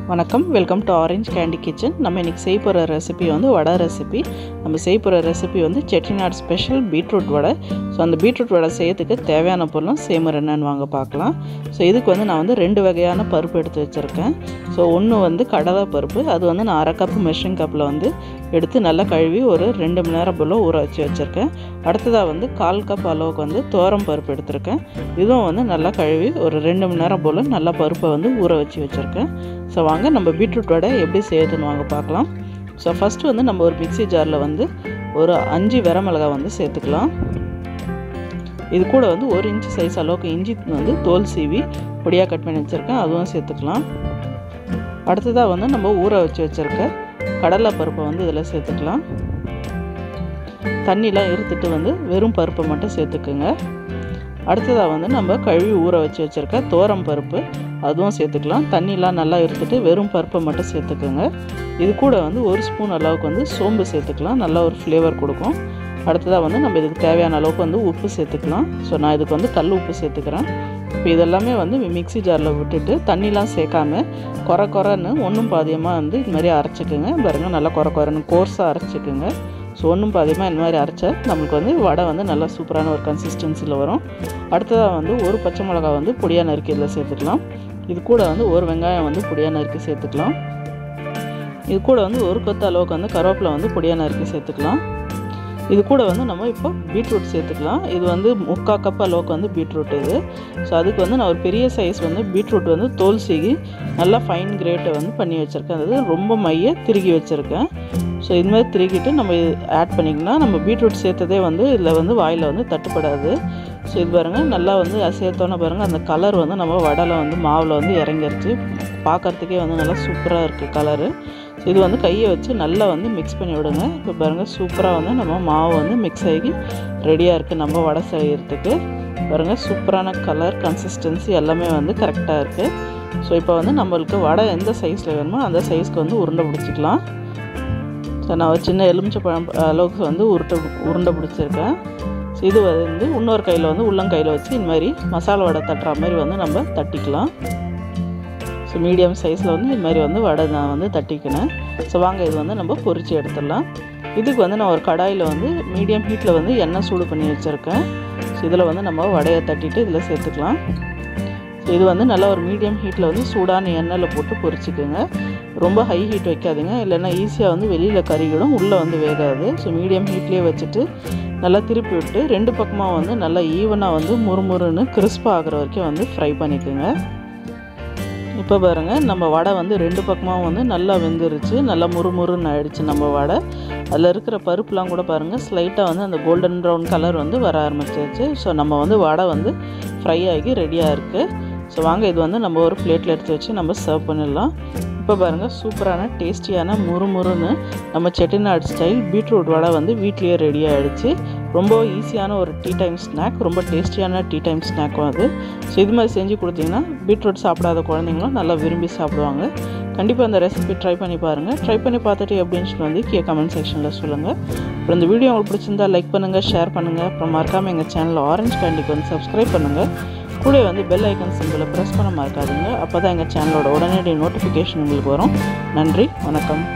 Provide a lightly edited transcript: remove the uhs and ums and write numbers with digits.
வணக்கம் welcome to orange candy kitchen. நம்ம இன்றைக்கி செய்ய போகிற ரெசிபி வந்து வடை ரெசிபி. நம்ம செய்ய போகிற ரெசிபி வந்து Chettinad special beetroot vada. So அந்த பீட்ரூட் வடை செய்யறதுக்கு தேவையான பொருளும் சேமர் என்னன்னு வாங்க பார்க்கலாம். ஸோ இதுக்கு வந்து நான் வந்து 2 வகையான பருப்பு எடுத்து வச்சுருக்கேன். ஸோ ஒன்று வந்து கடலை பருப்பு, அது வந்து நான் 1/2 கப் மெஷரிங் கப்பில் வந்து எடுத்து நல்லா கழுவி ஒரு 2 மணி நேரம் போல் ஊற வச்சு வச்சுருக்கேன். அடுத்ததாக வந்து 1/4 கப் அளவுக்கு வந்து துவரம் பருப்பு எடுத்திருக்கேன். இதுவும் வந்து நல்லா கழுவி ஒரு 2 மணி நேரம் போல் நல்லா பருப்பை வந்து ஊற வச்சு வச்சுருக்கேன். ஸோ வாங்க நம்ம பீட்ரூட் வடை எப்படி செய்யறதுன்னு வாங்க பார்க்கலாம். ஸோ ஃபஸ்ட்டு வந்து நம்ம ஒரு மிக்ஸி ஜாரில் வந்து ஒரு 5 வரமிளகாய் வந்து சேர்த்துக்கலாம். இது கூட வந்து 1 இன்ச்சு சைஸ் அளவுக்கு இஞ்சி வந்து தோல் சீவி பொடியாக கட் பண்ணி வச்சுருக்கேன், அதுவும் சேர்த்துக்கலாம். அடுத்ததாக வந்து நம்ம ஊற வச்சு வச்சுருக்க கடலை பருப்பை வந்து இதில் சேர்த்துக்கலாம். தண்ணிலாம் இருத்துட்டு வந்து வெறும் பருப்பை மட்டும் சேர்த்துக்குங்க. அடுத்ததாக வந்து நம்ம கழுவி ஊற வச்சு வச்சுருக்க துவரம் பருப்பு, அதுவும் சேர்த்துக்கலாம். தண்ணிலாம் நல்லா இருத்துட்டு வெறும் பருப்பை மட்டும் சேர்த்துக்குங்க. இது கூட வந்து 1 ஸ்பூன் அளவுக்கு வந்து சோம்பு சேர்த்துக்கலாம், நல்லா ஒரு ஃப்ளேவர் கொடுக்கும். அடுத்ததாக வந்து நம்ம இதுக்கு தேவையான அளவுக்கு வந்து உப்பு சேர்த்துக்கலாம். ஸோ நான் இதுக்கு வந்து கல் உப்பு சேர்த்துக்கிறேன். இப்போ இதெல்லாமே வந்து மிக்ஸி ஜாரில் விட்டுட்டு தண்ணிலாம் சேர்க்காம கொரன்னு ஒன்றும் பாதியமாக வந்து இது மாதிரி அரைச்சிக்குங்க. பாருங்கள், நல்லா கொரன்னு கோர்ஸாக அரைச்சிக்குங்க. ஸோ ஒன்றும் பாதியமாக இந்த மாதிரி அரைச்சா நம்மளுக்கு வந்து வடை வந்து நல்லா சூப்பரான ஒரு கன்சிஸ்டன்சியில் வரும். அடுத்ததாக வந்து 1 பச்சை மிளகா வந்து பொடியாக நறுக்கி இதில் சேர்த்துக்கலாம். இது கூட வந்து 1 வெங்காயம் வந்து பொடியாக நறுக்கி சேர்த்துக்கலாம். இது கூட வந்து 1 கொத்து அளவுக்கு வந்து கருவேப்பிலை வந்து பொடியாக நறுக்கி சேர்த்துக்கலாம். இது கூட வந்து நம்ம இப்போ பீட்ரூட் சேர்த்துக்கலாம். இது வந்து 3/4 கப் அளவுக்கு வந்து பீட்ரூட் இது. ஸோ அதுக்கு வந்து நான் ஒரு பெரிய சைஸ் வந்து பீட்ரூட் வந்து தோல் சீகி நல்லா ஃபைன் கிரேட்டை வந்து பண்ணி வச்சுருக்கேன். அது ரொம்ப மைய திருகி வச்சுருக்கேன். ஸோ இது மாதிரி திருகிட்டு நம்ம ஆட் பண்ணிக்கலாம். நம்ம பீட்ரூட் சேர்த்ததே வந்து இதில் வந்து வாயில் வந்து தட்டுப்படாது. ஸோ இது பாருங்கள், நல்லா வந்து சேர்த்தோன்னே பாருங்கள் அந்த கலர் வந்து நம்ம வடையில் வந்து மாவில் வந்து இறங்கிருச்சு. பார்க்குறதுக்கே வந்து நல்லா சூப்பராக இருக்குது கலரு. ஸோ இது வந்து கையை வச்சு நல்லா வந்து மிக்ஸ் பண்ணி விடுங்க. இப்போ பாருங்கள், சூப்பராக வந்து நம்ம மாவு வந்து மிக்ஸ் ஆகி ரெடியாக இருக்குது நம்ம வடை செய்கிறதுக்கு. பாருங்கள், சூப்பரான கலர், கன்சிஸ்டன்சி எல்லாமே வந்து கரெக்டாக இருக்குது. ஸோ இப்போ வந்து நம்மளுக்கு வடை எந்த சைஸில் வேணுமோ அந்த சைஸ்க்கு வந்து உருண்டை பிடிச்சிக்கலாம். ஸோ நான் ஒரு சின்ன எலுமிச்சை பழம் அளவுக்கு வந்து உருண்டை பிடிச்சிருக்கேன். ஸோ இது வந்து இன்னொரு கையில் வந்து உள்ளங்கையில் வச்சு இந்த மாதிரி மசாலா வடை தட்டுற மாதிரி வந்து நம்ம தட்டிக்கலாம். ஸோ மீடியம் சைஸில் வந்து இது மாதிரி வந்து வடை நான் வந்து தட்டிக்கினேன். ஸோ வாங்க இது வந்து நம்ம பொரித்து எடுத்துடலாம். இதுக்கு வந்து நான் ஒரு கடாயில் வந்து மீடியம் ஹீட்டில் வந்து எண்ணெய் சூடு பண்ணி வச்சுருக்கேன். ஸோ இதில் வந்து நம்ம வடையை தட்டிட்டு இதில் சேர்த்துக்கலாம். ஸோ இது வந்து நல்லா ஒரு மீடியம் ஹீட்டில் வந்து சூடான எண்ணெயில் போட்டு பொரிச்சிக்குங்க. ரொம்ப ஹை ஹீட் வைக்காதீங்க, இல்லைன்னா ஈஸியாக வந்து வெளியில் கருகிடும், உள்ளே வந்து வேகாது. ஸோ மீடியம் ஹீட்லேயே வச்சுட்டு நல்லா திருப்பி விட்டு 2 பக்கமாக வந்து நல்லா ஈவனாக வந்து முறுமுறுன்னு கிறிஸ்பாக ஆகிற வரைக்கும் வந்து ஃப்ரை பண்ணிக்கோங்க. இப்போ பாருங்கள், நம்ம வடை வந்து 2 பக்கமாக வந்து நல்லா வெந்துருச்சு, நல்லா முறுமுறுன்னு ஆகிடுச்சு நம்ம வடை. அதில் இருக்கிற பருப்புலாம் கூட பாருங்கள் ஸ்லைட்டாக வந்து அந்த கோல்டன் ப்ரௌன் கலர் வந்து வர ஆரம்பிச்சிருச்சு. ஸோ நம்ம வந்து வடை வந்து ஃப்ரை ஆகி ரெடியாக இருக்குது. ஸோ வாங்க இது வந்து நம்ம ஒரு பிளேட்டில் எடுத்து வச்சு நம்ம சர்வ் பண்ணிடலாம். இப்போ பாருங்கள், சூப்பரான டேஸ்டியான முறுமுறுன்னு நம்ம செட்டிநாடு ஸ்டைல் பீட்ரூட் வடை வந்து வீட்லேயே ரெடி ஆகிடுச்சு. ரொம்ப ஈஸியான ஒரு டீ டைம் ஸ்நாக், ரொம்ப டேஸ்டியான டீ டைம் ஸ்நாக்கும் அது. ஸோ இது மாதிரி செஞ்சு கொடுத்தீங்கன்னா பீட்ரூட் சாப்பிடாத குழந்தைங்களும் நல்லா விரும்பி சாப்பிடுவாங்க. கண்டிப்பாக அந்த ரெசிபி ட்ரை பண்ணி பாருங்கள். ட்ரை பண்ணி பார்த்துட்டு எப்படின்னு வந்து கமெண்ட் செக்ஷனில் சொல்லுங்கள். அப்புறம் இந்த வீடியோ உங்களுக்கு பிடிச்சிருந்தா லைக் பண்ணுங்கள், ஷேர் பண்ணுங்கள். அப்புறம் மறக்காமல் எங்கள் சேனல் ஆரஞ்ச் கேண்டிக்கு வந்து சப்ஸ்கிரைப் பண்ணுங்கள். கூட வந்து பெல் ஐக்கன் சிம்பிளை ப்ரெஸ் பண்ண மறக்காதீங்க. அப்போ தான் எங்கள் சேனலோட உடனடி நோட்டிஃபிகேஷன் உங்களுக்கு வரும். நன்றி, வணக்கம்.